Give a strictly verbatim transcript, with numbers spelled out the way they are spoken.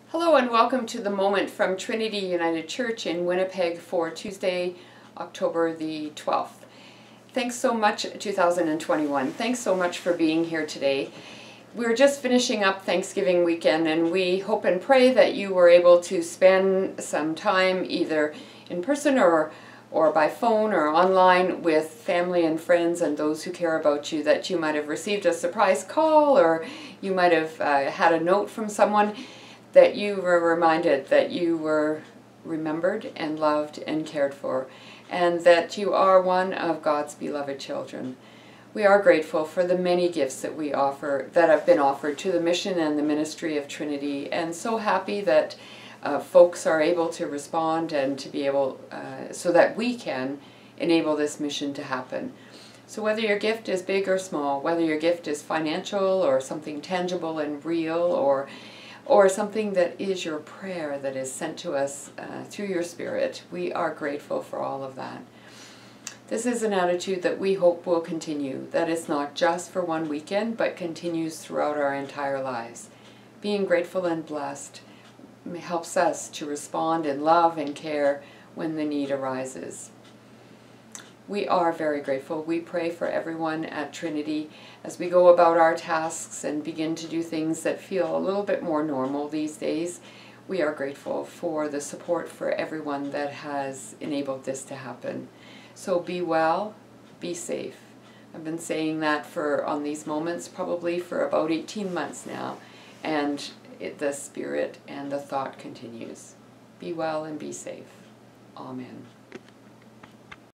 Hello and welcome to the moment from Trinity United Church in Winnipeg for Tuesday, October the twelfth. Thanks so much, two thousand twenty-one. Thanks so much for being here today. We're just finishing up Thanksgiving weekend, and we hope and pray that you were able to spend some time either in person or or by phone or online with family and friends and those who care about you, that you might have received a surprise call, or you might have uh, had a note from someone, that you were reminded that you were remembered and loved and cared for, and that you are one of God's beloved children. We are grateful for the many gifts that we offer, that have been offered to the mission and the ministry of Trinity, and so happy that uh, folks are able to respond and to be able, uh, so that we can enable this mission to happen. So whether your gift is big or small, whether your gift is financial or something tangible and real, or or something that is your prayer that is sent to us uh, through your spirit, we are grateful for all of that. This is an attitude that we hope will continue, that it's not just for one weekend, but continues throughout our entire lives. Being grateful and blessed helps us to respond in love and care when the need arises. We are very grateful. We pray for everyone at Trinity as we go about our tasks and begin to do things that feel a little bit more normal these days. We are grateful for the support for everyone that has enabled this to happen. So be well, be safe. I've been saying that for on these moments probably for about eighteen months now, and it, the spirit and the thought continues. Be well and be safe. Amen.